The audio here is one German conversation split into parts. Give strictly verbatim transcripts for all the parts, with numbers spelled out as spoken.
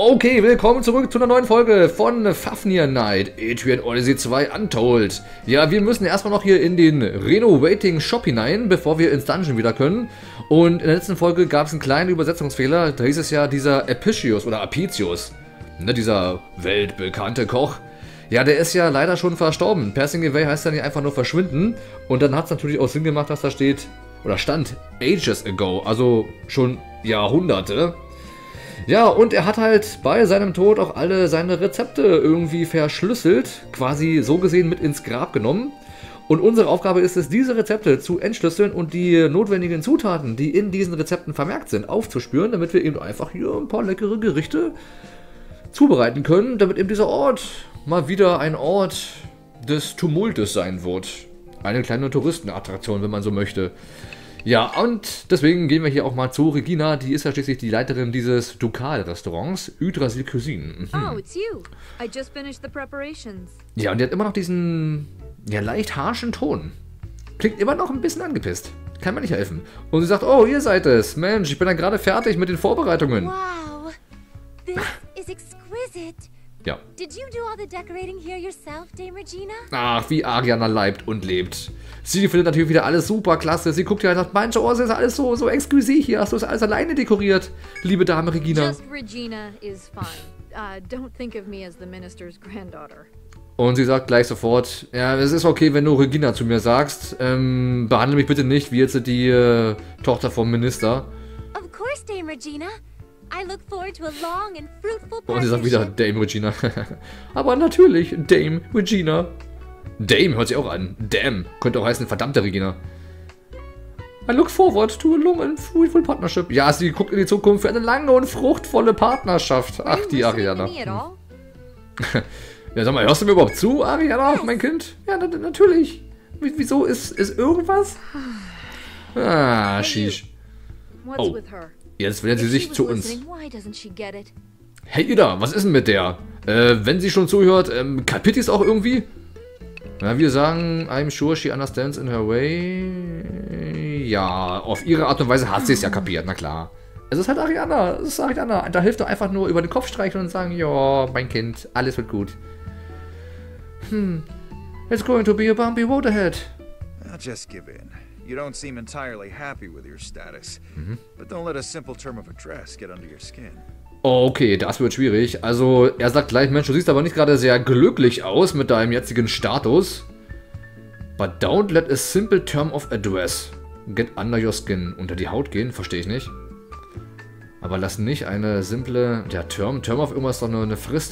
Okay, willkommen zurück zu einer neuen Folge von Fafnir Night, Etrian Odyssey zwei Untold. Ja, wir müssen erstmal noch hier in den Renovating Shop hinein, bevor wir ins Dungeon wieder können. Und in der letzten Folge gab es einen kleinen Übersetzungsfehler. Da hieß es ja dieser Apicius oder Apicius, ne, dieser weltbekannte Koch. Ja, der ist ja leider schon verstorben. Passing away heißt ja nicht einfach nur verschwinden. Und dann hat es natürlich auch Sinn gemacht, dass da steht, oder stand, ages ago, also schon Jahrhunderte. Ja, und er hat halt bei seinem Tod auch alle seine Rezepte irgendwie verschlüsselt, quasi so gesehen mit ins Grab genommen. Und unsere Aufgabe ist es, diese Rezepte zu entschlüsseln und die notwendigen Zutaten, die in diesen Rezepten vermerkt sind, aufzuspüren, damit wir eben einfach hier ein paar leckere Gerichte zubereiten können, damit eben dieser Ort mal wieder ein Ort des Tumultes sein wird. Eine kleine Touristenattraktion, wenn man so möchte. Ja, und deswegen gehen wir hier auch mal zu Regina, die ist ja schließlich die Leiterin dieses Ducal-Restaurants, Yggdrasil Cuisine. Mhm. Oh, it's you. I just finished the preparations. Ja, und die hat immer noch diesen, ja, leicht harschen Ton. Klingt immer noch ein bisschen angepisst. Kann mir nicht helfen. Und sie sagt, oh, ihr seid es. Mensch, ich bin ja gerade fertig mit den Vorbereitungen. Wow, this is exquisite. Ja. Did you do all the decorating here yourself, Dame Regina? Ach, wie Ariana leibt und lebt. Sie findet natürlich wieder alles super klasse. Sie guckt ja und sagt, Mensch, oh, es ist alles so, so exquisit hier. Hast du es alles alleine dekoriert, liebe Dame Regina? Just Regina is fine. Uh, don't think of me as the minister's granddaughter. Und sie sagt gleich sofort, ja, es ist okay, wenn du Regina zu mir sagst. Ähm, behandle mich bitte nicht wie jetzt die äh, Tochter vom Minister. Of course, Dame Regina. I look forward to a long and fruitful Und sie sagt wieder partnership. Dame Regina. Aber natürlich, Dame Regina. Dame hört sich auch an. Damn, könnte auch heißen verdammte Regina. I look forward to a long and fruitful partnership. Ja, sie guckt in die Zukunft für eine lange und fruchtvolle Partnerschaft. Ach, die Ariana. Ja, sag mal, hörst du mir überhaupt zu, Ariana, mein Kind? Ja, na, natürlich. W wieso ist, ist irgendwas? Ah, sheesh. What's Oh. with her? Jetzt wendet sie If she sich was zu uns. listening, why doesn't she get it? Hey Ida, was ist denn mit der? Äh, wenn sie schon zuhört, ähm, kapiert sie es auch irgendwie? Na, wir sagen, I'm sure she understands in her way. Ja, auf ihre Art und Weise hat sie es ja kapiert, na klar. Es ist halt Ariana, es ist Ariana. Da hilft doch einfach nur über den Kopf streichen und sagen, ja, mein Kind, alles wird gut. Hm, it's going to be a bumpy road ahead. I'll just give in. You don't seem entirely happy with your status, but don't let a simple term of address get under your skin. Okay, das wird schwierig. Also, er sagt gleich, Mensch, du siehst aber nicht gerade sehr glücklich aus mit deinem jetzigen Status. But don't let a simple term of address get under your skin. Unter die Haut gehen, verstehe ich nicht. Aber lass nicht eine simple, ja, Term, Term auf irgendwas, doch nur eine Frist.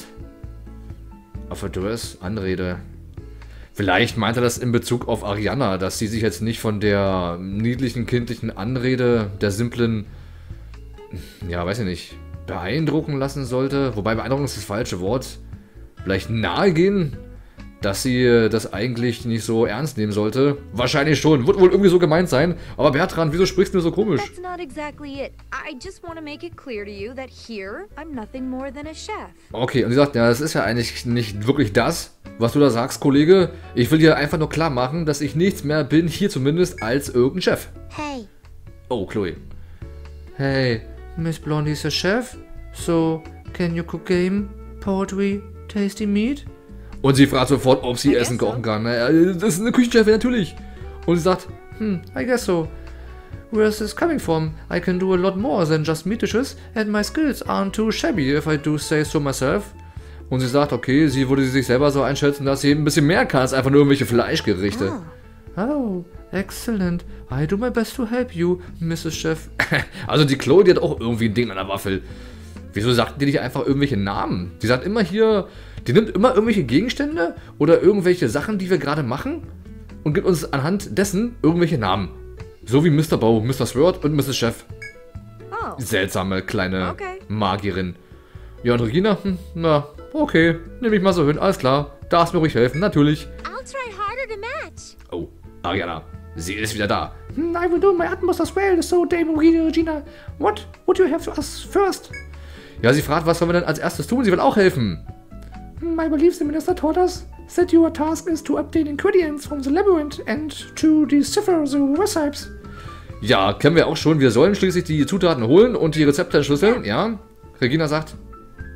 Auf address, Anrede. Vielleicht meint er das in Bezug auf Ariana, dass sie sich jetzt nicht von der niedlichen, kindlichen Anrede, der simplen, ja, weiß ich nicht, beeindrucken lassen sollte. Wobei Beeindrucken ist das falsche Wort. Vielleicht nahegehen, dass sie das eigentlich nicht so ernst nehmen sollte. Wahrscheinlich schon. Wird wohl irgendwie so gemeint sein. Aber Bertrand, wieso sprichst du so komisch? That's not exactly it. I just want to make it clear to you that here I'm nothing more than a chef. Okay, und sie sagt, ja, das ist ja eigentlich nicht wirklich das, was du da sagst, Kollege. Ich will dir einfach nur klar machen, dass ich nichts mehr bin, hier zumindest, als irgendein Chef. Hey, Oh, Chloe. Hey, Miss Blondie's a chef, so can you cook game, poetry, tasty meat? Und sie fragt sofort, ob sie I Essen guess so. kochen kann. Naja, das ist eine Küchenchefin, natürlich. Und sie sagt, hm, I guess so. Where's this coming from? I can do a lot more than just meat dishes, and my skills aren't too shabby if I do say so myself. Und sie sagt, okay, sie würde sich selber so einschätzen, dass sie ein bisschen mehr kann als einfach nur irgendwelche Fleischgerichte. Oh, excellent. I do my best to help you, Misses Chef. Also die Chloe, die hat auch irgendwie ein Ding an der Waffel. Wieso sagt die nicht einfach irgendwelche Namen? Die sagt immer hier, die nimmt immer irgendwelche Gegenstände oder irgendwelche Sachen, die wir gerade machen und gibt uns anhand dessen irgendwelche Namen. So wie Mister Bow, Mister Sword und Misses Chef. Oh, Seltsame kleine Okay. Magierin. Ja, und Regina? Hm, na, okay, nehme ich mal so hin, alles klar. Darfst mir ruhig helfen, natürlich. I'll try harder to match. Oh, Ariana, sie ist wieder da. I will do my utmost as well, so Dame Regina, what would you have to ask first? Ja, sie fragt, was sollen wir denn als erstes tun? Sie will auch helfen. I believe the minister told us that your task is to obtain ingredients from the labyrinth and to decipher the recipes. Ja, kennen wir auch schon. Wir sollen schließlich die Zutaten holen und die Rezepte entschlüsseln. Ja, Regina sagt,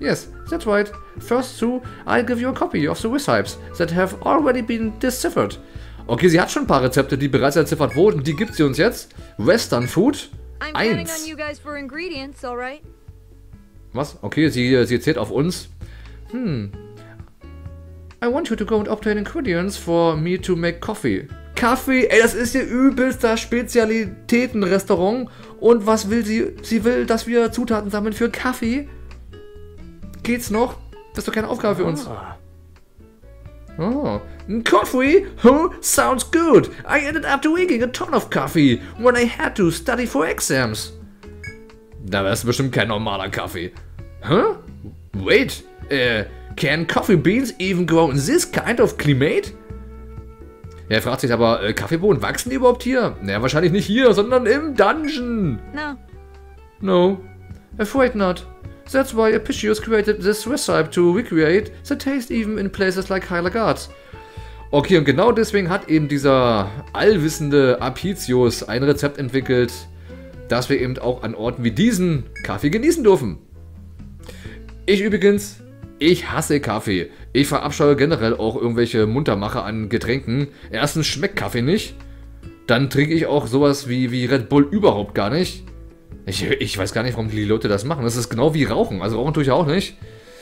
Yes, that's right. First, Sue, I'll give you a copy of the recipes that have already been deciphered. Okay, sie hat schon ein paar Rezepte, die bereits entziffert wurden. Die gibt sie uns jetzt. Western Food I'm counting eins. on you guys for ingredients, all right? Was? Okay, sie, sie zählt auf uns. Hm. I want you to go and obtain ingredients for me to make coffee. Kaffee? Ey, das ist ihr übelster Spezialitätenrestaurant. Und was will sie? Sie will, dass wir Zutaten sammeln für Kaffee? Geht's noch? Das ist doch keine Aufgabe für uns. Oh. Coffee? Oh, sounds good. I ended up drinking a ton of coffee when I had to study for exams. Da wär's bestimmt kein normaler Kaffee. Huh? Wait, uh, can coffee beans even grow in this kind of climate? Ja, er fragt sich aber, äh, Kaffeebohnen, wachsen die überhaupt hier? Naja, wahrscheinlich nicht hier, sondern im Dungeon. No. No, afraid not. That's why Apicius created this recipe to recreate the taste even in places like Hylargard. Okay, und genau deswegen hat eben dieser allwissende Apicius ein Rezept entwickelt, dass wir eben auch an Orten wie diesen Kaffee genießen dürfen. Ich übrigens, ich hasse Kaffee. Ich verabscheue generell auch irgendwelche Muntermacher an Getränken. Erstens schmeckt Kaffee nicht. Dann trinke ich auch sowas wie, wie Red Bull überhaupt gar nicht. Ich, ich weiß gar nicht, warum die Leute das machen. Das ist genau wie Rauchen. Also Rauchen tue ich auch nicht.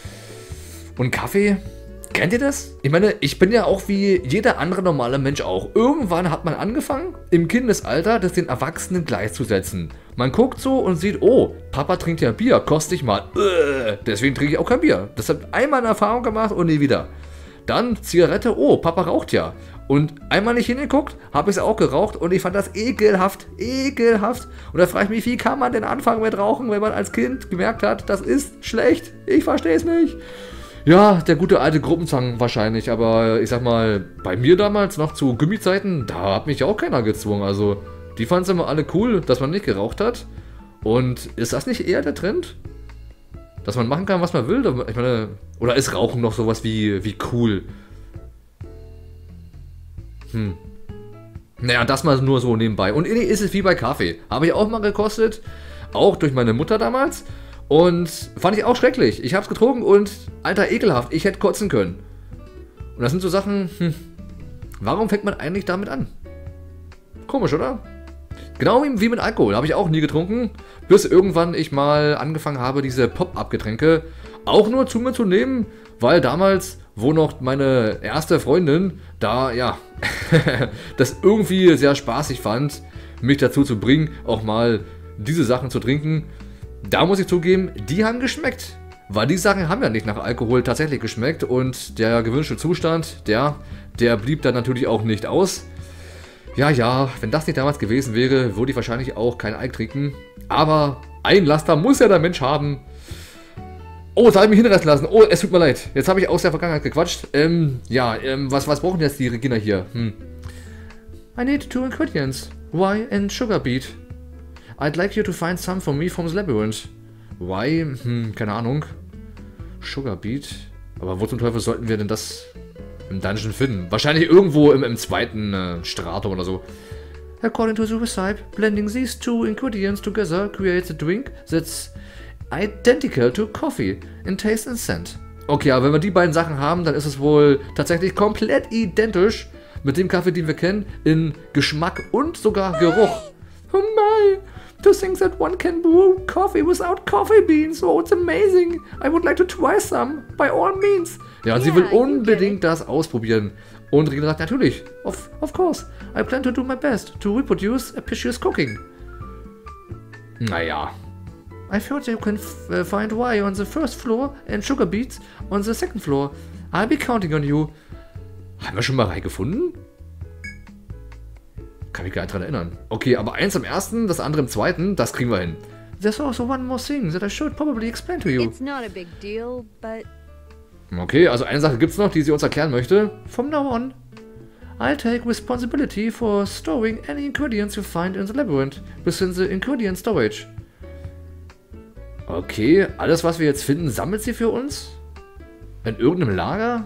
Und Kaffee? Kennt ihr das? Ich meine, ich bin ja auch wie jeder andere normale Mensch auch. Irgendwann hat man angefangen, im Kindesalter das den Erwachsenen gleichzusetzen. Man guckt so und sieht, oh, Papa trinkt ja Bier, koste ich mal. Äh, deswegen trinke ich auch kein Bier. Das hat einmal eine Erfahrung gemacht und nie wieder. Dann Zigarette, oh, Papa raucht ja. Und einmal nicht hingeguckt, habe ich es auch geraucht und ich fand das ekelhaft, ekelhaft. Und da frage ich mich, wie kann man denn anfangen mit Rauchen, wenn man als Kind gemerkt hat, das ist schlecht. Ich verstehe es nicht. Ja, der gute alte Gruppenzwang wahrscheinlich, aber ich sag mal, bei mir damals noch zu Gummizeiten, da hat mich ja auch keiner gezwungen. Also, die fanden es immer alle cool, dass man nicht geraucht hat. Und ist das nicht eher der Trend? Dass man machen kann, was man will? Ich meine, oder ist Rauchen noch sowas wie, wie cool? Hm. Naja, das mal nur so nebenbei. Und ähnlich ist es wie bei Kaffee. Habe ich auch mal gekostet. Auch durch meine Mutter damals. Und fand ich auch schrecklich. Ich habe es getrunken und, alter, ekelhaft. Ich hätte kotzen können. Und das sind so Sachen, hm, warum fängt man eigentlich damit an? Komisch, oder? Genau wie, wie mit Alkohol. Habe ich auch nie getrunken. Bis irgendwann ich mal angefangen habe, diese Pop-Up-Getränke auch nur zu mir zu nehmen. Weil damals, wo noch meine erste Freundin da, ja, das irgendwie sehr spaßig fand, mich dazu zu bringen, auch mal diese Sachen zu trinken. Da muss ich zugeben, die haben geschmeckt. Weil die Sachen haben ja nicht nach Alkohol tatsächlich geschmeckt. Und der gewünschte Zustand, der, der blieb dann natürlich auch nicht aus. Ja, ja, wenn das nicht damals gewesen wäre, würde ich wahrscheinlich auch kein Alk trinken. Aber ein Laster muss ja der Mensch haben. Oh, jetzt habe ich mich hinreißen lassen. Oh, es tut mir leid. Jetzt habe ich aus der Vergangenheit gequatscht. Ähm, ja, ähm, was, was brauchen jetzt die Regina hier? Hm. I need two ingredients. Why and sugar beet. I'd like you to find some for me from the labyrinth. Why? Hm, keine Ahnung. Sugar beet. Aber wo zum Teufel sollten wir denn das im Dungeon finden? Wahrscheinlich irgendwo im, im zweiten äh, Stratum oder so. According to the recipe, blending these two ingredients together creates a drink that's identical to coffee in taste and scent. Okay, aber wenn wir die beiden Sachen haben, dann ist es wohl tatsächlich komplett identisch mit dem Kaffee, den wir kennen, in Geschmack und sogar Geruch. Oh my! To think that one can brew coffee without coffee beans. Oh, it's amazing. I would like to try some. By all means. Ja, und sie will unbedingt das ausprobieren. Und Regina sagt, natürlich. Of, of course. I plan to do my best to reproduce Apicius cooking. Naja. I've heard you can f uh, find wine on the first floor and sugar beets on the second floor. I'll be counting on you. Haben wir schon mal Rei gefunden? Kann mich gar nicht dran erinnern. Okay, aber eins am ersten, das andere im zweiten, das kriegen wir hin. There's also one more thing that I should probably explain to you. It's not a big deal, but... Okay, also eine Sache gibt's noch, die sie uns erklären möchte. From now on, I'll take responsibility for storing any ingredients you find in the labyrinth within the ingredient storage. Okay, alles was wir jetzt finden, sammelt sie für uns? In irgendeinem Lager?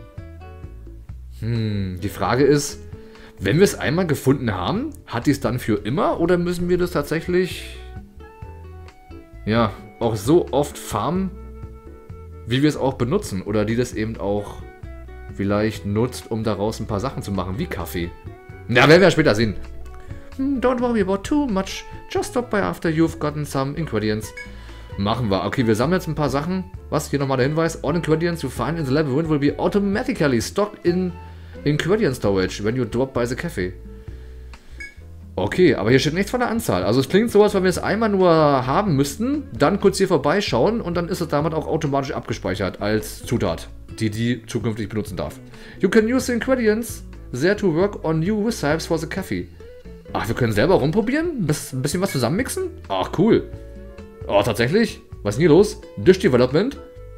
Hm, die Frage ist, wenn wir es einmal gefunden haben, hat die es dann für immer oder müssen wir das tatsächlich, ja, auch so oft farmen, wie wir es auch benutzen. Oder die das eben auch vielleicht nutzt, um daraus ein paar Sachen zu machen, wie Kaffee. Na, werden wir ja später sehen. Don't worry about too much. Just stop by after you've gotten some ingredients. Machen wir. Okay, wir sammeln jetzt ein paar Sachen. Was? Hier nochmal der Hinweis. All ingredients you find in the labyrinth will be automatically stocked in ingredient storage when you drop by the cafe. Okay, aber hier steht nichts von der Anzahl. Also es klingt so, als wenn wir es einmal nur haben müssten, dann kurz hier vorbeischauen und dann ist es damit auch automatisch abgespeichert als Zutat, die die zukünftig benutzen darf. You can use the ingredients there to work on new recipes for the cafe. Ach, wir können selber rumprobieren? Ein bisschen was zusammenmixen? Ach, cool. Oh, tatsächlich? Was ist denn hier los? Dish Development?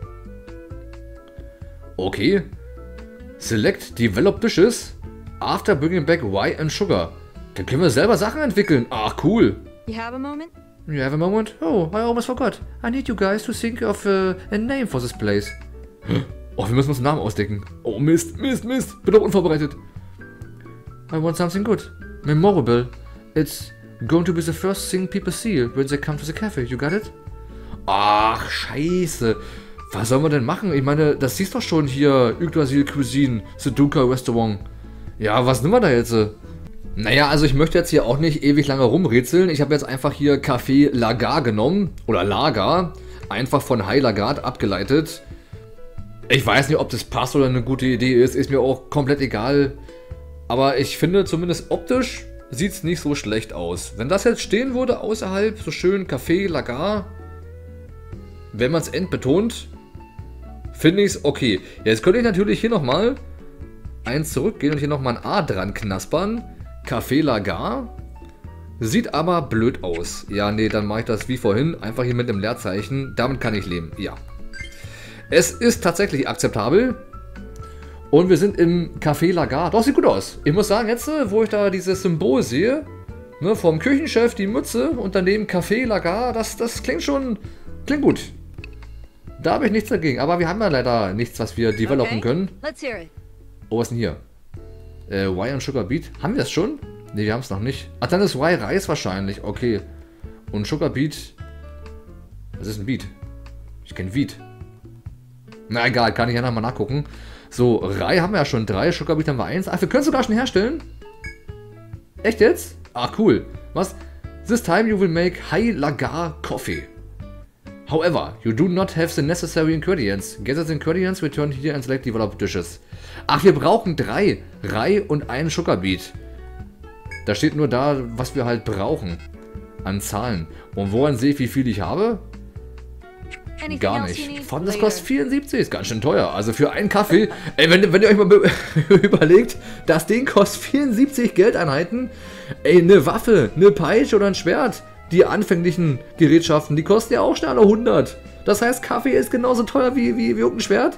Okay. Select Develop Dishes after bringing back wine and sugar. Dann können wir selber Sachen entwickeln. Ach, cool. You have a moment? You have a moment? Oh, I almost forgot. I need you guys to think of uh, a name for this place. Oh, wir müssen uns einen Namen ausdenken. Oh, Mist, Mist, Mist. Bin doch unvorbereitet. I want something good. Memorable. It's going to be the first thing people see when they come to the cafe. You got it? Ach, scheiße. Was sollen wir denn machen? Ich meine, das siehst doch schon hier. Yggdrasil Cuisine, Sudoku Restaurant. Ja, was nehmen wir da jetzt? Naja, also ich möchte jetzt hier auch nicht ewig lange rumrätseln. Ich habe jetzt einfach hier Café Lagar genommen. Oder Lager. Einfach von High Lagarde abgeleitet. Ich weiß nicht, ob das passt oder eine gute Idee ist. Ist mir auch komplett egal. Aber ich finde, zumindest optisch sieht es nicht so schlecht aus. Wenn das jetzt stehen würde außerhalb, so schön Café Lagar, wenn man es entbetont, finde ich es okay. Jetzt könnte ich natürlich hier nochmal eins zurückgehen und hier nochmal ein A dran knaspern. Café Lagar. Sieht aber blöd aus. Ja, nee, dann mache ich das wie vorhin. Einfach hier mit dem Leerzeichen. Damit kann ich leben. Ja. Es ist tatsächlich akzeptabel. Und wir sind im Café Lagar. Doch, sieht gut aus. Ich muss sagen, jetzt, wo ich da dieses Symbol sehe, ne, vom Küchenchef die Mütze und daneben Café Lagar, das, das klingt schon, klingt gut. Da habe ich nichts dagegen. Aber wir haben ja leider nichts, was wir developen Okay, können. let's hear it. Oh, was ist denn hier? Äh, Y und Sugar Beet. Haben wir das schon? Ne, wir haben es noch nicht. Ach, dann ist Y Reis wahrscheinlich. Okay. Und Sugar Beet. Was ist ein Beet? Ich kenne Wheat. Na egal, kann ich ja nochmal nachgucken. So, Rye haben wir ja schon drei. Sugar Beet haben wir eins. Ach, wir können es sogar schon herstellen. Echt jetzt? Ach, cool. Was? This time you will make High Lagar Coffee. However, you do not have the necessary ingredients. Gather the ingredients, return here and select develop dishes. Ach, wir brauchen drei Rye und einen Sugar Beet. Da steht nur da, was wir halt brauchen. An Zahlen. Und woran sehe ich, wie viel ich habe? Anything Gar else you nicht. need? Vor allem das Later. kostet vierundsiebzig. Ist ganz schön teuer. Also für einen Kaffee. Ey, wenn, wenn ihr euch mal überlegt, das Ding kostet vierundsiebzig Geldeinheiten. Ey, eine Waffe, eine Peitsche oder ein Schwert. Die anfänglichen Gerätschaften, die kosten ja auch schnell alle hundert. Das heißt, Kaffee ist genauso teuer wie, wie, wie irgendein Schwert?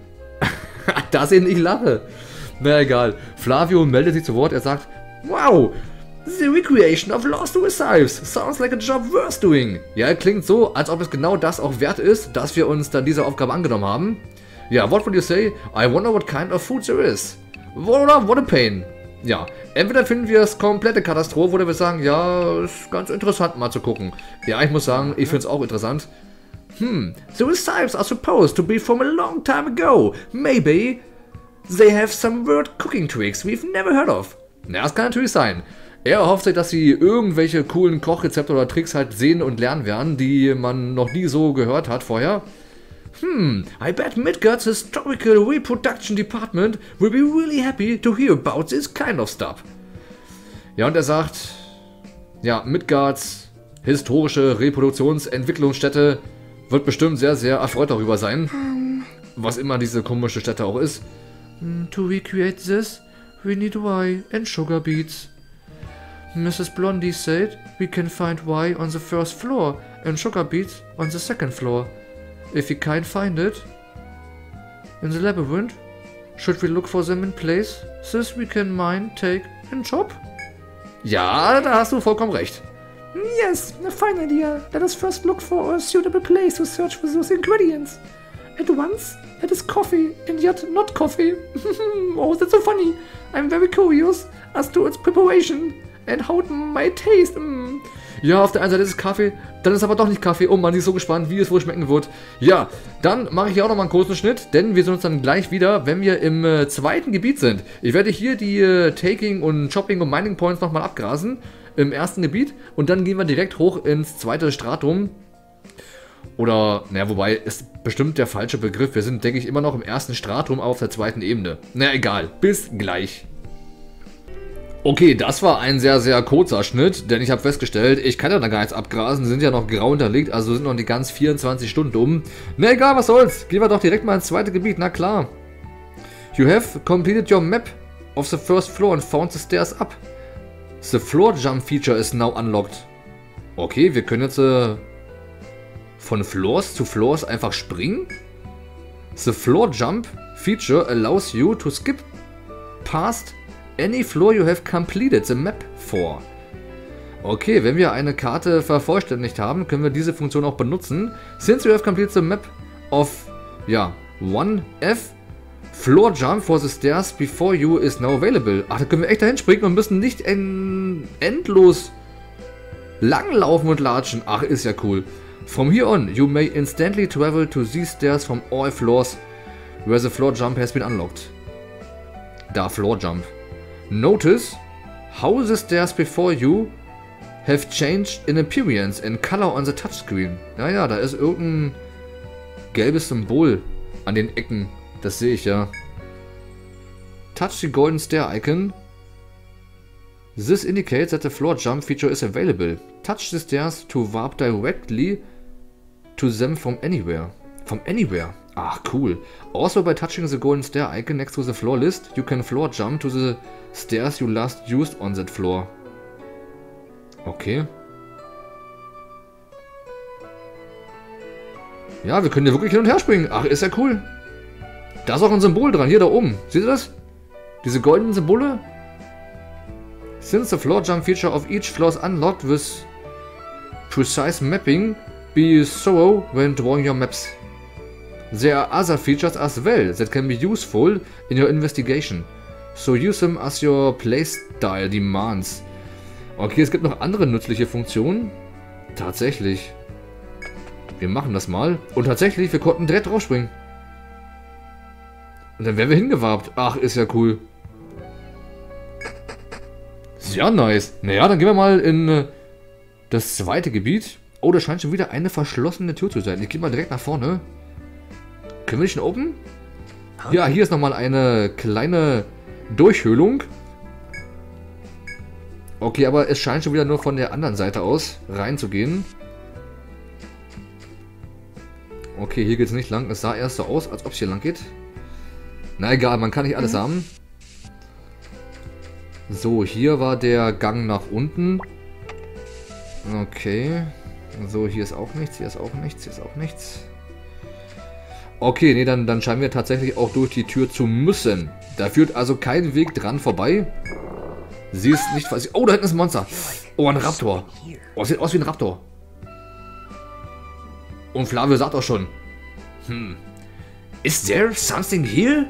Das ich nicht lache. Na egal. Flavio meldet sich zu Wort. Er sagt, wow, the recreation of lost recipes sounds like a job worth doing. Ja, klingt so, als ob es genau das auch wert ist, dass wir uns dann diese Aufgabe angenommen haben. Ja, what would you say? I wonder what kind of food there is. Oder what a pain. Ja, entweder finden wir es komplette Katastrophe oder wir sagen, ja, ist ganz interessant mal zu gucken. Ja, ich muss sagen, ich finde es auch interessant. Hmm, the recipes are supposed to be from a long time ago. Maybe they have some weird cooking tricks we've never heard of. Ja, das kann natürlich sein. Er erhofft sich, dass sie irgendwelche coolen Kochrezepte oder Tricks halt sehen und lernen werden, die man noch nie so gehört hat vorher. Hmm, I bet Midgard's Historical Reproduction Department will be really happy to hear about this kind of stuff. Ja, und er sagt, ja, Midgard's historische Reproduktionsentwicklungsstätte wird bestimmt sehr, sehr erfreut darüber sein. Was immer diese komische Stätte auch ist. To recreate this, we need Y and sugar beets. Missus Blondie said we can find Y on the first floor and sugar beets on the second floor. If we can't find it in the labyrinth, should we look for them in places we can mine, take and chop? Ja, da hast du vollkommen recht. Yes, a fine idea. Let us first look for a suitable place to search for those ingredients. At once, it is coffee and yet not coffee. Oh, that's so funny. I'm very curious as to its preparation and how it might taste. Mm. Ja, auf der einen Seite ist es Kaffee, dann ist es aber doch nicht Kaffee. Oh Mann, sie ist so gespannt, wie es wohl schmecken wird. Ja, dann mache ich hier auch nochmal einen kurzen Schnitt, denn wir sehen uns dann gleich wieder, wenn wir im äh, zweiten Gebiet sind. Ich werde hier die äh, Taking und Shopping und Mining Points nochmal abgrasen im ersten Gebiet und dann gehen wir direkt hoch ins zweite Stratum. Oder, naja, wobei, ist bestimmt der falsche Begriff. Wir sind, denke ich, immer noch im ersten Stratum, aber auf der zweiten Ebene. Na egal, bis gleich. Okay, das war ein sehr, sehr kurzer Schnitt, denn ich habe festgestellt, ich kann ja da gar nichts abgrasen, sind ja noch grau unterlegt, also sind noch die ganz vierundzwanzig Stunden um. Na egal, was soll's, gehen wir doch direkt mal ins zweite Gebiet, na klar. You have completed your map of the first floor and found the stairs up. The floor jump feature is now unlocked. Okay, wir können jetzt äh, von Floors zu Floors einfach springen. The floor jump feature allows you to skip past any floor you have completed the map for. Okay, wenn wir eine Karte vervollständigt haben, können wir diese Funktion auch benutzen. Since you have completed the map of, ja, one F, floor jump for the stairs before you is now available. Ach, da können wir echt dahin springen und müssen nicht en endlos langlaufen und latschen. Ach, ist ja cool. From here on, you may instantly travel to these stairs from all floors where the floor jump has been unlocked. Da, floor jump. Notice how the stairs before you have changed in appearance and color on the touchscreen. Naja, da ist irgendein gelbes Symbol an den Ecken. Das sehe ich ja. Touch the golden stair icon. This indicates that the floor jump feature is available. Touch the stairs to warp directly to them from anywhere. From anywhere. Ach, cool. Also by touching the golden stair icon next to the floor list, you can floor jump to the stairs you last used on that floor. Okay. Ja, wir können hier wirklich hin und her springen. Ach, ist ja cool. Da ist auch ein Symbol dran, hier da oben. Seht ihr das? Diese goldenen Symbole? Since the floor jump feature of each floor is unlocked with precise mapping, be thorough when drawing your maps. There are other features as well that can be useful in your investigation. So use them as your playstyle demands. Okay, es gibt noch andere nützliche Funktionen. Tatsächlich. Wir machen das mal. Und tatsächlich, wir konnten direkt draufspringen. Und dann wären wir hingewarbt. Ach, ist ja cool. Sehr nice. Naja, dann gehen wir mal in äh, das zweite Gebiet. Oh, da scheint schon wieder eine verschlossene Tür zu sein. Ich gehe mal direkt nach vorne. Können wir nicht schon open? Ja, hier ist nochmal eine kleine Durchhöhlung. Okay, aber es scheint schon wieder nur von der anderen Seite aus reinzugehen. Okay, hier geht es nicht lang. Es sah erst so aus, als ob es hier lang geht. Na egal, man kann nicht alles mhm. haben. So, hier war der Gang nach unten. Okay. So, hier ist auch nichts, hier ist auch nichts, hier ist auch nichts. Okay, nee, dann, dann scheinen wir tatsächlich auch durch die Tür zu müssen. Da führt also kein Weg dran vorbei. Sie ist nicht... Oh, da hinten ist ein Monster. Oh, ein Raptor. Oh, sieht aus wie ein Raptor. Und Flavio sagt auch schon. Hm. Is there something here?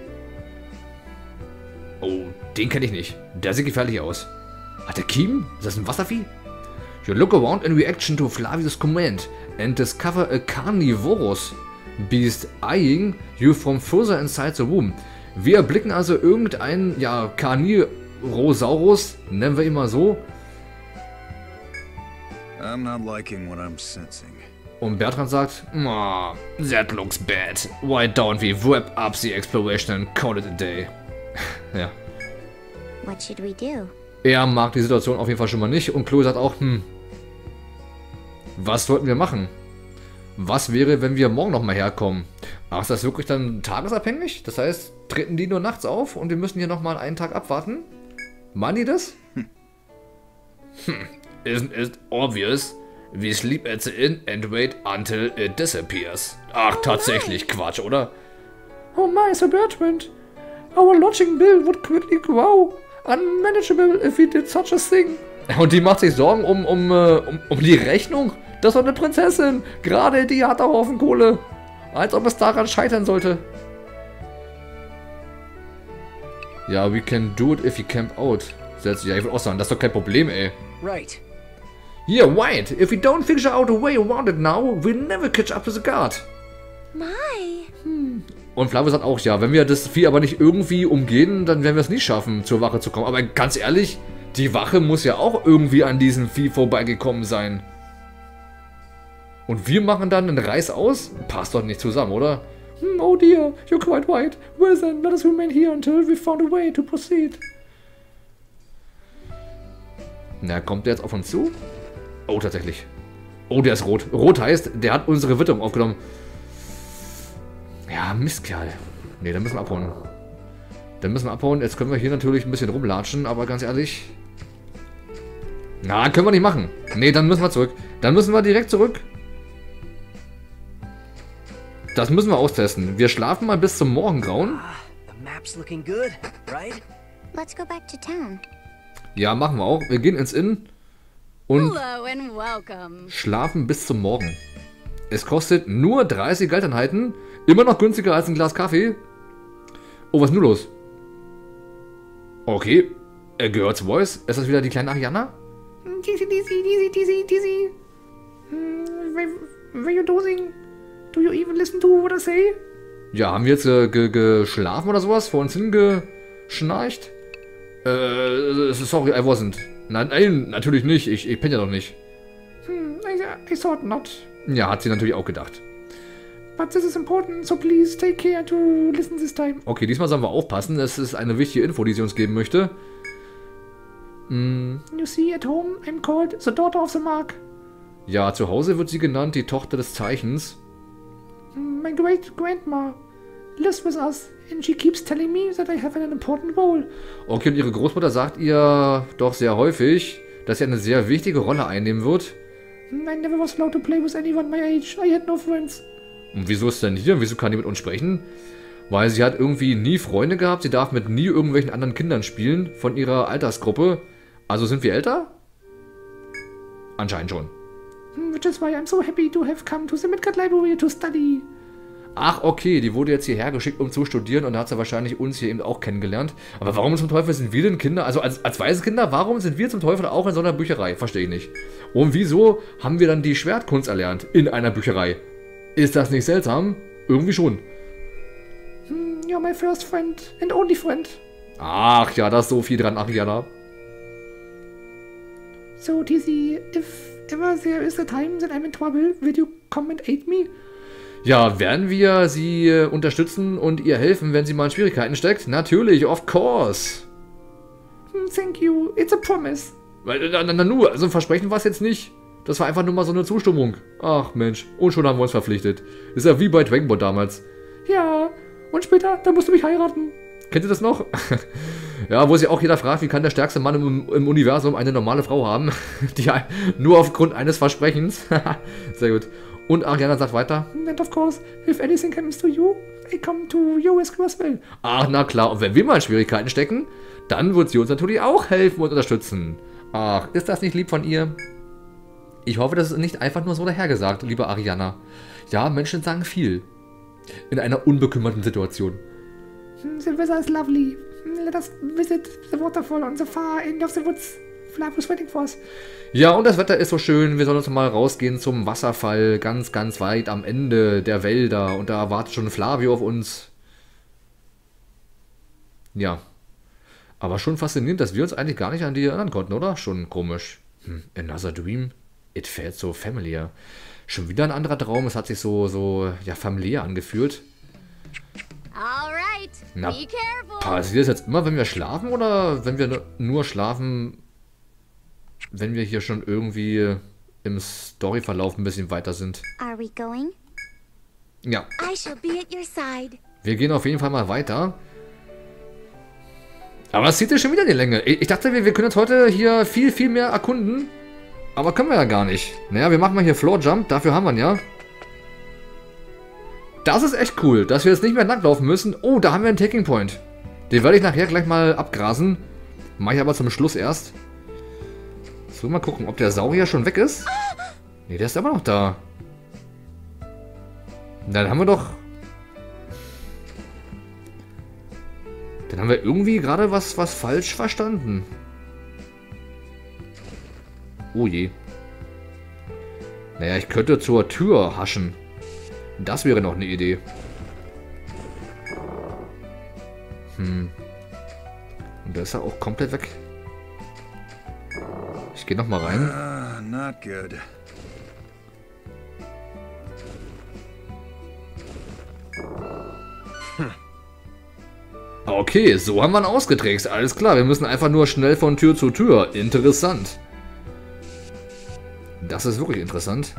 Oh, den kenne ich nicht. Der sieht gefährlich aus. Hat der Kiemen? Ist das ein Wasservieh? You look around in reaction to Flavius' command and discover a carnivorous beast eyeing you from further inside the room. Wir erblicken also irgendeinen, ja, Carnirosaurus, nennen wir ihn mal so. I'm not liking what I'm sensing. Und Bertrand sagt, oh, that looks bad. Why don't we wrap up the exploration and call it a day? Ja. What should we do? Er mag die Situation auf jeden Fall schon mal nicht und Chloe sagt auch, hm, was sollten wir machen? Was wäre, wenn wir morgen nochmal herkommen? Ach, ist das wirklich dann tagesabhängig? Das heißt, treten die nur nachts auf und wir müssen hier nochmal einen Tag abwarten? Meinen die das? Hm. Hm. Isn't it obvious? We sleep at the inn and wait until it disappears. Ach, tatsächlich Quatsch, oder? Oh my, Sir Bertrand. Our lodging bill would quickly grow unmanageable if we did such a thing. Und die macht sich Sorgen um, um, um, um die Rechnung? Das ist doch eine Prinzessin. Gerade die hat auch Haufen Kohle. Als ob es daran scheitern sollte. Ja, we can do it if we camp out. Ja, ich würde auch sagen, das ist doch kein Problem, ey. Right. Hier, White, if we don't figure out a way around it now, we'll never catch up to the guard. My. Und Flavio sagt auch, ja, wenn wir das Vieh aber nicht irgendwie umgehen, dann werden wir es nicht schaffen, zur Wache zu kommen. Aber ganz ehrlich, die Wache muss ja auch irgendwie an diesem Vieh vorbeigekommen sein. Und wir machen dann einen Reiß aus? Passt doch nicht zusammen, oder? Hm, oh dear, you're quite right. Well then, let us remain here until we found a way to proceed. Na, kommt der jetzt auf uns zu? Oh, tatsächlich. Oh, der ist rot. Rot heißt, der hat unsere Witterung aufgenommen. Ja, Mistkerl. Ne, dann müssen wir abhauen. Dann müssen wir abhauen. Jetzt können wir hier natürlich ein bisschen rumlatschen, aber ganz ehrlich... Na, können wir nicht machen. Ne, dann müssen wir zurück. Dann müssen wir direkt zurück. Das müssen wir austesten. Wir schlafen mal bis zum Morgengrauen. The map's looking good, right? Let's go back to town. Ja, machen wir auch. Wir gehen ins Inn und Hello and welcome. schlafen bis zum Morgen. Es kostet nur dreißig Geldeinheiten. Immer noch günstiger als ein Glas Kaffee. Oh, was ist denn los? Okay. Er gehört zu Voice. Ist das wieder die kleine Ariana? Dizzy, dizzy, dizzy, dizzy, dizzy. Hmm, where, where you dozing? Do you even listen to what I say? Ja, haben wir jetzt äh, ge geschlafen oder sowas? Vor uns hingeschnarcht? Äh, sorry, I wasn't. Nein, nein, natürlich nicht. Ich, ich penne ja doch nicht. Hmm, I, I thought not. Ja, hat sie natürlich auch gedacht. But this is important, so please take care to listen this time. Okay, diesmal sollen wir aufpassen. Das ist eine wichtige Info, die sie uns geben möchte. Hm. You see, at home, I'm called the daughter of the mark. Ja, zu Hause wird sie genannt die Tochter des Zeichens. My great grandma lives with us, and she keeps telling me that I have an important role. Okay, und ihre Großmutter sagt ihr doch sehr häufig, dass sie eine sehr wichtige Rolle einnehmen wird. I never was allowed to play with anyone my age. I had no friends. Und wieso ist denn hier? Wieso kann die mit uns sprechen? Weil sie hat irgendwie nie Freunde gehabt. Sie darf mit nie irgendwelchen anderen Kindern spielen von ihrer Altersgruppe. Also sind wir älter? Anscheinend schon. Which is why I'm so happy to have come to the Midgard Library to study. Ach, okay, die wurde jetzt hierher geschickt, um zu studieren, und da hat sie wahrscheinlich uns hier eben auch kennengelernt. Aber warum zum Teufel sind wir denn Kinder, also als, als weiße Kinder, warum sind wir zum Teufel auch in so einer Bücherei? Verstehe ich nicht. Und wieso haben wir dann die Schwertkunst erlernt in einer Bücherei? Ist das nicht seltsam? Irgendwie schon. Hmm, you're my first friend and only friend. Ach ja, da ist so viel dran, Ariana. So, Tizzy, if ever there is a time that I'm in trouble, will you come and aid me? Ja, werden wir sie äh, unterstützen und ihr helfen, wenn sie mal in Schwierigkeiten steckt? Natürlich, of course. Hmm, thank you, it's a promise. Na, na, na nur, also ein Versprechen war es jetzt nicht. Das war einfach nur mal so eine Zustimmung. Ach Mensch, und schon haben wir uns verpflichtet. Ist ja wie bei Dragon Ball damals. Ja, und später, da musst du mich heiraten. Kennt ihr das noch? Ja, wo sich auch jeder fragt, wie kann der stärkste Mann im, im Universum eine normale Frau haben? Die nur aufgrund eines Versprechens. Sehr gut. Und Ariana sagt weiter. And of course, if anything happens to you, I come to you as well. Ach, na klar. Und wenn wir mal in Schwierigkeiten stecken, dann wird sie uns natürlich auch helfen und unterstützen. Ach, ist das nicht lieb von ihr? Ich hoffe, das ist nicht einfach nur so dahergesagt, liebe Ariana. Ja, Menschen sagen viel. In einer unbekümmerten Situation. The weather is lovely. Let us visit the waterfall on the far end of the woods. Flavio's waiting for us. Ja, und das Wetter ist so schön. Wir sollen uns mal rausgehen zum Wasserfall. Ganz, ganz weit am Ende der Wälder. Und da wartet schon Flavio auf uns. Ja. Aber schon faszinierend, dass wir uns eigentlich gar nicht an die erinnern konnten, oder? Schon komisch. Hm, another dream? It felt so familiar. Schon wieder ein anderer Traum. Es hat sich so, so, ja, familiär angefühlt. All right, Na, be careful. passiert das jetzt immer, wenn wir schlafen, oder wenn wir nur schlafen, wenn wir hier schon irgendwie im Storyverlauf ein bisschen weiter sind? Are we going? Ja, I shall be at your side. wir gehen auf jeden Fall mal weiter. Aber es zieht ja schon wieder in die Länge. Ich dachte, wir, wir können jetzt heute hier viel, viel mehr erkunden. Aber können wir ja gar nicht. Naja, wir machen mal hier Floor Jump, dafür haben wir ihn ja. Das ist echt cool, dass wir jetzt nicht mehr nackt laufen müssen. Oh, da haben wir einen Taking Point. Den werde ich nachher gleich mal abgrasen. Mache ich aber zum Schluss erst. So, mal gucken, ob der Saurier schon weg ist. Ne, der ist aber noch da. Dann haben wir doch... Dann haben wir irgendwie gerade was, was falsch verstanden. Oh je. Naja, ich könnte zur Tür haschen. Das wäre noch eine Idee. Hm. Und da ist er auch komplett weg. Ich gehe noch mal rein. Ah, not good. Okay, so haben wir ihn ausgetrickst. Alles klar, wir müssen einfach nur schnell von Tür zu Tür. Interessant. Das ist wirklich interessant.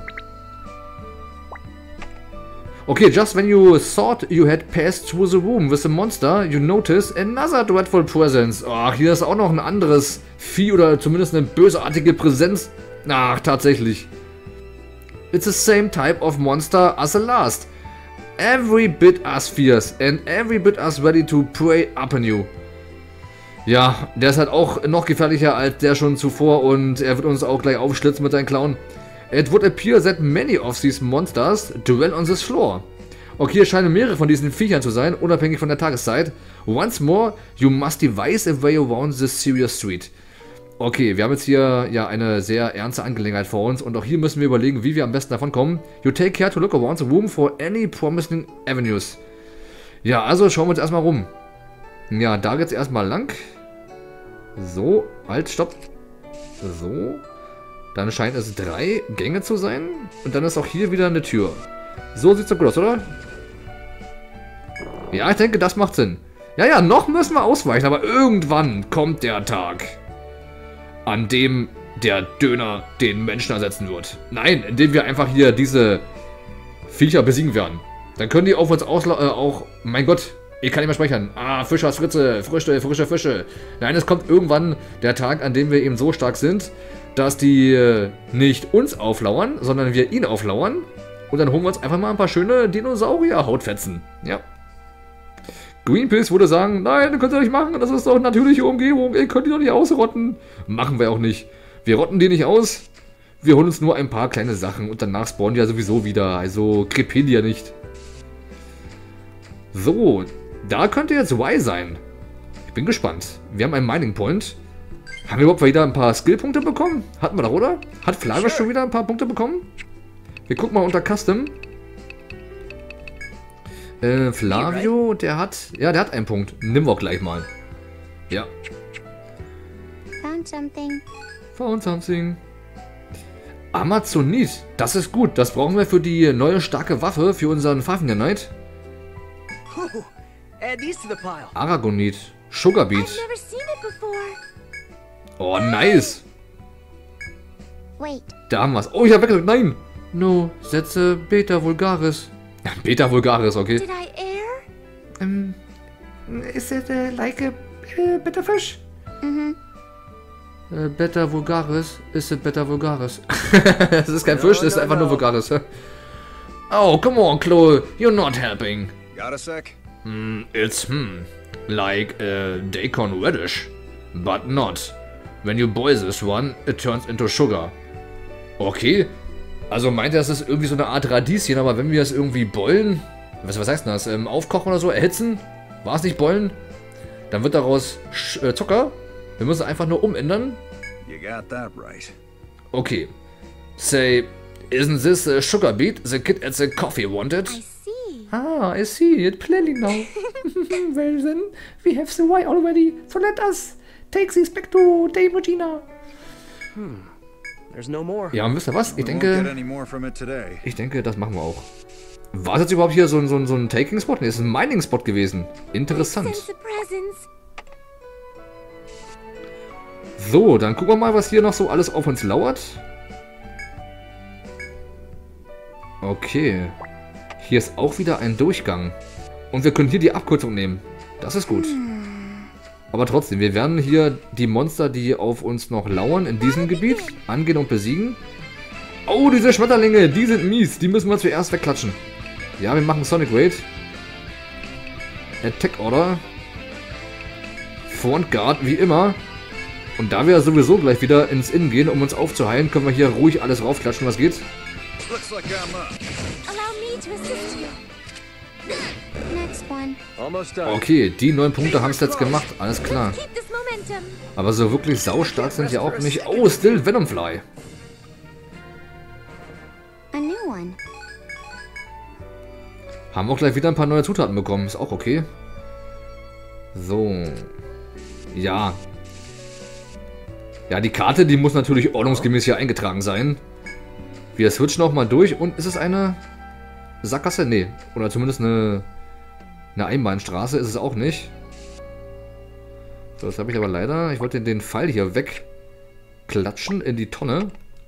Okay, just when you thought you had passed through the room with the monster, you notice another dreadful presence. Ach, hier ist auch noch ein anderes Vieh oder zumindest eine bösartige Präsenz. Ach, tatsächlich. It's the same type of monster as the last. Every bit as fierce and every bit as ready to prey upon you. Ja, der ist halt auch noch gefährlicher als der schon zuvor und er wird uns auch gleich aufschlitzen mit seinen Klauen. It would appear that many of these monsters dwell on this floor. Okay, hier scheinen mehrere von diesen Viechern zu sein, unabhängig von der Tageszeit. Once more, you must devise a way around this serious street. Okay, wir haben jetzt hier ja eine sehr ernste Angelegenheit vor uns und auch hier müssen wir überlegen, wie wir am besten davon kommen. You take care to look around the room for any promising avenues. Ja, also schauen wir uns erstmal rum. Ja, da geht's erstmal lang. So, halt, stopp. So. Dann scheint es drei Gänge zu sein. Und dann ist auch hier wieder eine Tür. So sieht's doch gut aus, oder? Ja, ich denke, das macht Sinn. Ja, ja, noch müssen wir ausweichen, aber irgendwann kommt der Tag, an dem der Döner den Menschen ersetzen wird. Nein, indem wir einfach hier diese Viecher besiegen werden. Dann können die auf uns ausla äh, auch... Mein Gott, ich kann nicht mehr sprechen. Ah, Fischers Fritze, frische, frische Fische. Nein, es kommt irgendwann der Tag, an dem wir eben so stark sind, dass die äh, nicht uns auflauern, sondern wir ihn auflauern. Und dann holen wir uns einfach mal ein paar schöne Dinosaurier-Hautfetzen. Ja. Greenpeace würde sagen, nein, das könnt ihr nicht machen, das ist doch natürliche Umgebung, ihr könnt die doch nicht ausrotten. Machen wir auch nicht. Wir rotten die nicht aus, wir holen uns nur ein paar kleine Sachen und danach spawnen die ja sowieso wieder, also krepieren die ja nicht. So, da könnte jetzt Y sein. Ich bin gespannt. Wir haben einen Mining Point. Haben wir überhaupt wieder ein paar Skillpunkte bekommen? Hatten wir doch, oder? Hat Flavio schon wieder ein paar Punkte bekommen? Wir gucken mal unter Custom. Äh, Flavio, der hat... Ja, der hat einen Punkt. Nimm wir auch gleich mal. Ja. Found something. Found something. Amazonit. Das ist gut. Das brauchen wir für die neue starke Waffe für unseren Fafnir Knight. Ooh, add these to the pile. Aragonit. Sugar Beet. I've never seen it before. Oh, nice. Wait. Da haben wir es. Oh, ich hab weggedrückt. Nein. No, setze Beta Vulgaris. Beta Vulgaris, okay. Did I err? Um, is it uh, like a uh, better fish? Mm-hmm. Äh, Beta Vulgaris. Ist es Beta Vulgaris? Das ist kein Fisch, das ist einfach nur Vulgaris. Oh, come on, Chloe. You're not helping. Got a sec? Mm, it's, hmm, like a Daikon radish. But not. When you boil this one, it turns into sugar. Okay. Also meint er, das ist irgendwie so eine Art Radieschen, aber wenn wir es irgendwie boilen, was, was heißt denn das? Ähm, aufkochen oder so, erhitzen? War es nicht boilen? Dann wird daraus Sch äh, Zucker. Wir müssen einfach nur umändern. You got that right. Okay. Say, isn't this a sugar beet the kid at the coffee wanted? I see. Ah, I see it plainly now. Well then, we have the Y already, so let us take this back to Dame Regina. Hmm. There's no more. Ja, und wisst ihr was? Ich We won't get denke, any more from it today. ich denke, das machen wir auch. War es jetzt überhaupt hier so ein, so ein, so ein Taking-Spot? Ne, es ist ein Mining-Spot gewesen. Interessant. Sense the presence. So, dann gucken wir mal, was hier noch so alles auf uns lauert. Okay. Hier ist auch wieder ein Durchgang. Und wir können hier die Abkürzung nehmen. Das ist gut. Aber trotzdem, wir werden hier die Monster, die auf uns noch lauern, in diesem Gebiet angehen und besiegen. Oh, diese Schmetterlinge, die sind mies. Die müssen wir zuerst wegklatschen. Ja, wir machen Sonic Raid. Attack Order. Front Guard, wie immer. Und da wir sowieso gleich wieder ins Innen gehen, um uns aufzuheilen, können wir hier ruhig alles raufklatschen, was geht. Looks like I'm up. Allow me to assist you. Next one. Almost done. Okay, die neun Punkte haben es jetzt gemacht, alles klar. Keep this momentum. Aber so wirklich saustark sind die auch nicht. Oh, Still Venomfly. Haben auch gleich wieder ein paar neue Zutaten bekommen. Ist auch okay. So. Ja. Ja, die Karte, die muss natürlich ordnungsgemäß hier eingetragen sein. Wir switchen auch mal durch. Und ist es eine Sackgasse? Nee. Oder zumindest eine, eine Einbahnstraße. Ist es auch nicht. So, das habe ich aber leider. Ich wollte den Pfeil hier wegklatschen in die Tonne.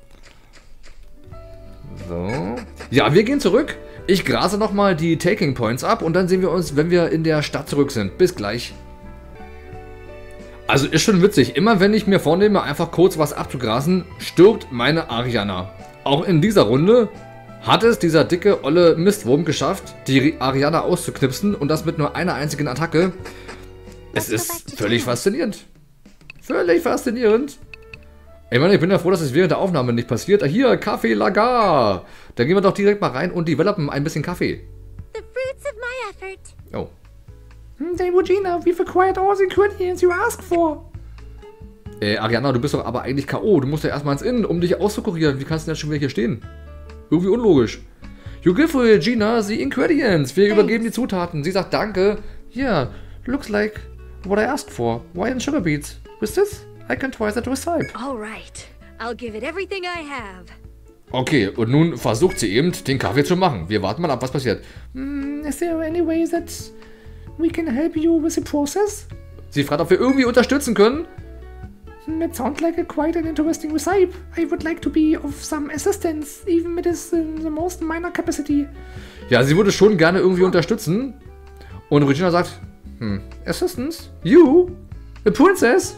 So. Ja, wir gehen zurück. Ich grase nochmal die Taking Points ab und dann sehen wir uns, wenn wir in der Stadt zurück sind. Bis gleich. Also ist schon witzig. Immer wenn ich mir vornehme, einfach kurz was abzugrasen, stirbt meine Ariana. Auch in dieser Runde hat es dieser dicke, olle Mistwurm geschafft, die Ariana auszuknipsen und das mit nur einer einzigen Attacke. Es ist völlig faszinierend. Völlig faszinierend. Ich meine, ich bin ja froh, dass es während der Aufnahme nicht passiert. Hier, Kaffee Lagar. Dann gehen wir doch direkt mal rein und developen ein bisschen Kaffee. The fruits of my effort. Oh. Hey, Regina, we've acquired all the ingredients you asked for. Äh, Ariana, du bist doch aber eigentlich K O. Du musst ja erstmal ins Innen, um dich auszukurieren. Wie kannst du denn jetzt schon wieder hier stehen? Irgendwie unlogisch. You give Regina the ingredients. Wir Thanks. übergeben die Zutaten. Sie sagt Danke. Yeah, looks like what I asked for. Wine and sugar beets. With this, I can twice that recipe. All right. I'll give it everything I have. Okay, und nun versucht sie eben, den Kaffee zu machen. Wir warten mal ab, was passiert. Mm, is there any way that we can help you with the process? Sie fragt, ob wir irgendwie unterstützen können. Mm, it sounds like a quite an interesting recipe. I would like to be of some assistance, even it is in the most minor capacity. Ja, sie würde schon gerne irgendwie unterstützen. Und Regina sagt, hm, Assistance? You? A princess?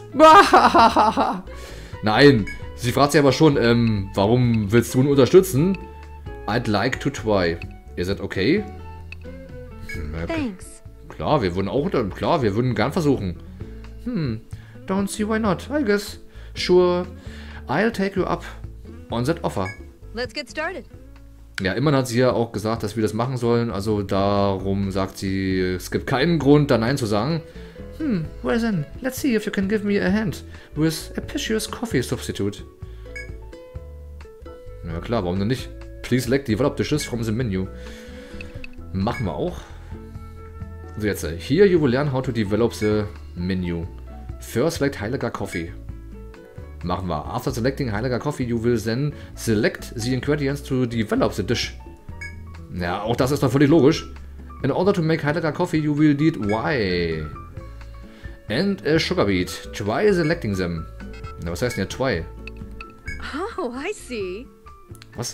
Nein, sie fragt sich aber schon, ähm, warum willst du ihn unterstützen? I'd like to try. Is that okay? Hm, okay. Thanks. Klar, wir würden auch, unter- klar, wir würden gern versuchen. Hm, don't see why not, I guess. Sure, I'll take you up on that offer. Let's get started. Ja, immerhin hat sie ja auch gesagt, dass wir das machen sollen. Also darum sagt sie, es gibt keinen Grund, da Nein zu sagen. Hmm, well then, let's see if you can give me a hand with a Apicius coffee substitute. Ja klar, warum denn nicht? Please select develop dishes from the menu. Machen wir auch. So jetzt, here you will learn how to develop the menu. First select Heiliger Coffee. Machen wir. After selecting Heiliger Coffee, you will then select the ingredients to develop the dish. Ja, auch das ist doch völlig logisch. In order to make Heiliger Coffee, you will need Y. And a sugar beet. Try selecting them. Na, was heißt denn ja try? Oh, I see. Was?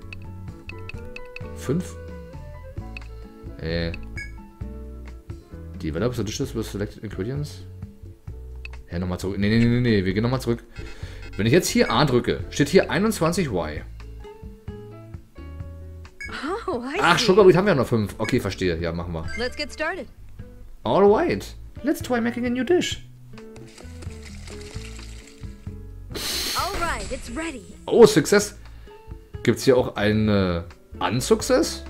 Fünf? Äh. Develop the dishes with selected ingredients? Ja, nochmal zurück. Nee, nee, nee, nee, wir gehen nochmal zurück. Wenn ich jetzt hier A drücke, steht hier einundzwanzig Y. Oh, I Ach, see. Sugar Beet haben wir ja noch fünf. Okay, verstehe. Ja, machen wir. Let's get started. Alright. Let's try making a new dish. All right, it's ready. Oh, Success. Gibt es hier auch einen Unsuccess?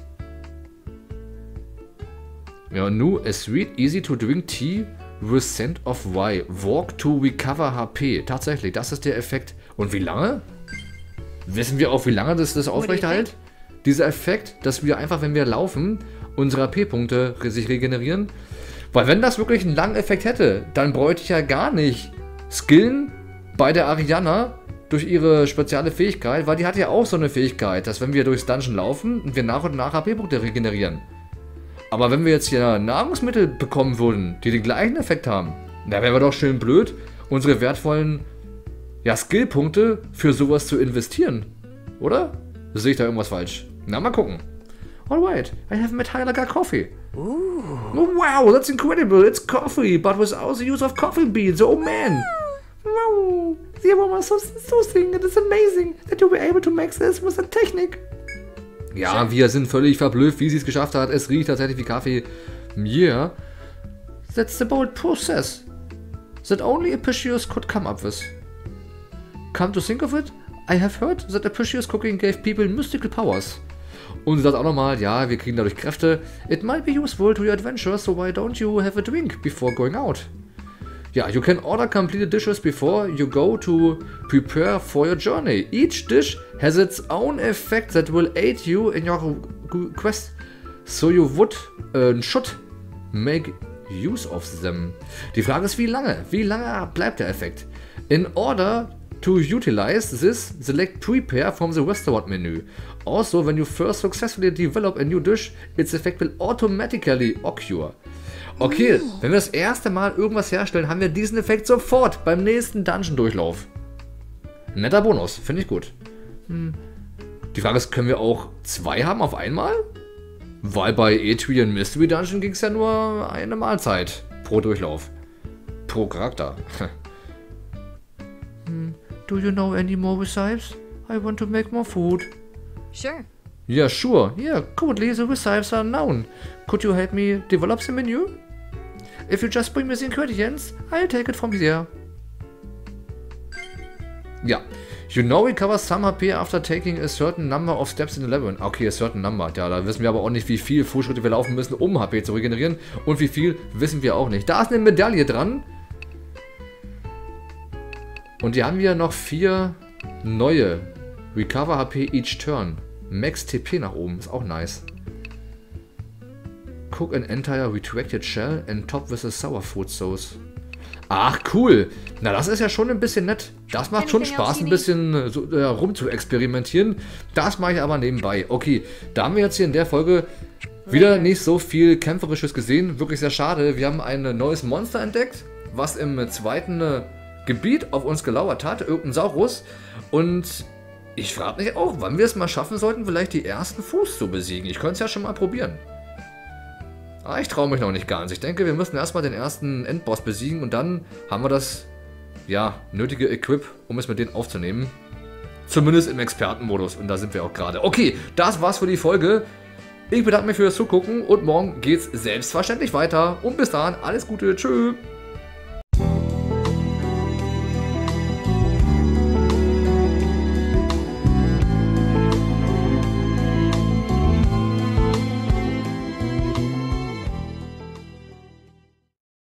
Ja, nu, a sweet, easy to drink tea with scent of Y. Walk to recover H P. Tatsächlich, das ist der Effekt. Und wie lange? Wissen wir auch, wie lange das, das aufrechterhält? Dieser Effekt, dass wir einfach, wenn wir laufen, unsere H P-Punkte sich regenerieren. Weil wenn das wirklich einen langen Effekt hätte, dann bräuchte ich ja gar nicht skillen bei der Ariana durch ihre spezielle Fähigkeit, weil die hat ja auch so eine Fähigkeit, dass wenn wir durchs Dungeon laufen und wir nach und nach H P-Punkte regenerieren. Aber wenn wir jetzt hier Nahrungsmittel bekommen würden, die den gleichen Effekt haben, da wären wir doch schön blöd, unsere wertvollen ja, Skillpunkte für sowas zu investieren. Oder? Sehe ich da irgendwas falsch? Na, mal gucken. Alright, I have met Heiliger Coffee. Ooh. Oh, wow, that's incredible. It's coffee, but without the use of coffee beans. Oh man. Wow, the aroma is so soothing. It is amazing that you were able to make this with a technique. Ja, wir sind völlig verblüfft, wie sie es geschafft hat. Es riecht tatsächlich wie Kaffee. Yeah. That's the bold process that only Apicius could come up with. Come to think of it, I have heard that Apicius cooking gave people mystical powers. Und sie sagt auch nochmal, ja, wir kriegen dadurch Kräfte. It might be useful to your adventure, so why don't you have a drink before going out? Ja, you can order completed dishes before you go to prepare for your journey. Each dish has its own effect that will aid you in your quest. So you would, uh, should make use of them. Die Frage ist, wie lange? Wie lange bleibt der Effekt? In order to utilize this, select Prepare from the restaurant menu. Also, when you first successfully develop a new dish, its effect will automatically occur. Okay, wenn wir das erste Mal irgendwas herstellen, haben wir diesen Effekt sofort beim nächsten Dungeon-Durchlauf. Netter Bonus, finde ich gut. Hm. Die Frage ist, können wir auch zwei haben auf einmal? Weil bei Etrian Mystery Dungeon ging es ja nur eine Mahlzeit pro Durchlauf. Pro Charakter. hm. Do you know any more recipes? I want to make more food. Sure. Yeah, sure. Yeah, currently the recipes are known. Could you help me develop the menu? If you just bring me the ingredients, I'll take it from here. Ja. You know recover some H P after taking a certain number of steps in the labyrinth. Okay, a certain number. Ja, da wissen wir aber auch nicht, wie viel Fußschritte wir laufen müssen, um H P zu regenerieren. Und wie viel, wissen wir auch nicht. Da ist eine Medaille dran. Und hier haben wir noch vier neue. Recover H P each turn. Max T P nach oben. Ist auch nice. Cook an entire retracted shell and top with a sour food sauce. Ach, cool. Na, das ist ja schon ein bisschen nett. Das macht schon Spaß, ein bisschen so, äh, rum zu experimentieren. Das mache ich aber nebenbei. Okay, da haben wir jetzt hier in der Folge wieder nicht so viel Kämpferisches gesehen. Wirklich sehr schade. Wir haben ein neues Monster entdeckt, was im zweiten äh, Gebiet auf uns gelauert hat. Irgendein Saurus. Und ich frage mich auch, wann wir es mal schaffen sollten, vielleicht die ersten Fuß zu besiegen. Ich könnte es ja schon mal probieren. Aber ich traue mich noch nicht ganz. Ich denke, wir müssen erstmal den ersten Endboss besiegen und dann haben wir das, ja, nötige Equip, um es mit denen aufzunehmen. Zumindest im Expertenmodus und da sind wir auch gerade. Okay, das war's für die Folge. Ich bedanke mich fürs Zugucken und morgen geht's selbstverständlich weiter. Und bis dahin, alles Gute, tschüss.